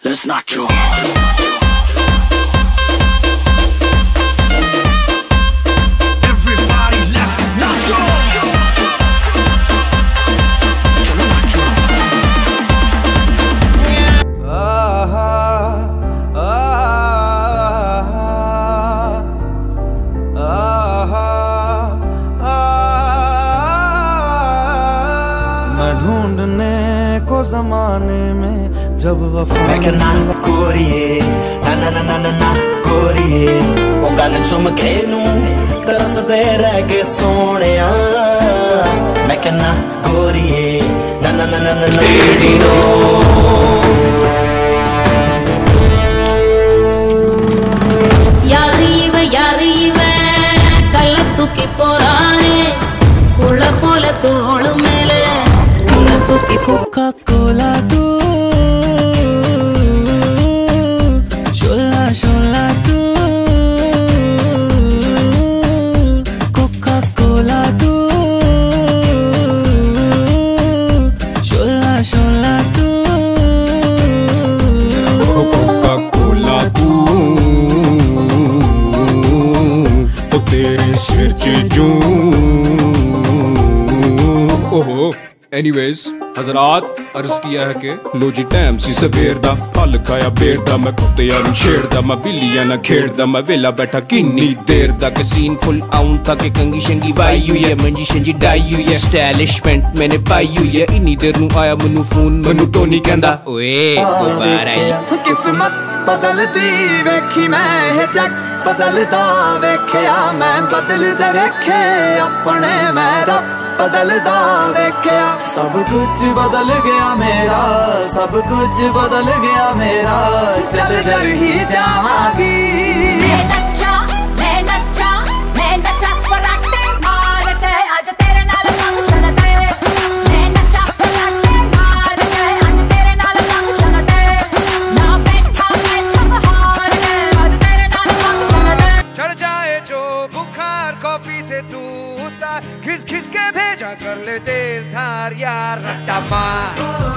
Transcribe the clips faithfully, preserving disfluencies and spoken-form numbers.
Let's nacho. Everybody, let's nacho. Chalo nacho. Ah ah ah. मैं ढूंढने को जमाने में जब वफा मैं कहना कोरिए ना ना ना ना ना कोरिए ओ गल चुम के नू तरस दे रह के सोनिया मैं कहना कोरिए ना ना ना ना ना तेरी नो यारी वे यारी वे कल तू की पुराने कुल पोले तोड़ मेले कुल तू की कोका कोला तू एनीवेज हजरात अर्ज किया है कि लो जी टाइम सी सवेर दा फल खाया बेर दा मैं कुत्तियां नूं छेड़दा मैं बिल्लियां ना खेड़दा मैं वेला बैठा किन्नी देर दा के सीन फुल आउं था कि कंगी शंगी वाई हुई है मंजी शंजी डाई हुई है स्टाइलिशमेंट मैंने पाई हुई है इन्नी देर नूं आया मैनू फोन मैनू टोनी कहंदा ओए दोबारा आई किस्मत बदलदी वेखी मैं जग बदलदा वेख्या मैं बदलदा वेखे अपने मेरा बदलदा वेख्या सब कुछ बदल गया मेरा सब कुछ बदल गया मेरा चल जर ही जावांगी मैं नच्चा मैं नच्चा मैं नच्चा फराटे मारते आज तेरे नाल फंक्शन ते मैं नच्चा फराटे मारते आज तेरे नाल फंक्शन ते ना बैठा मैं कब हार गए आज तेरे नाल फंक्शन ते चढ़ जाए जो बुखार कॉफी से तू खिस खिस के भेजा कर ले तेज धार यार रट्टा मार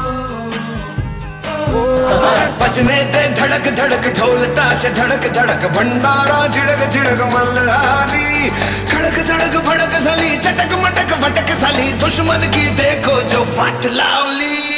बजने दे धड़क धड़क ढोल ताश धड़क धड़क भंडारा झिड़क झिड़क मल्हारी खड़क धड़क भड़क साली चटक मटक फटक साली दुश्मन की देखो जो फट लावली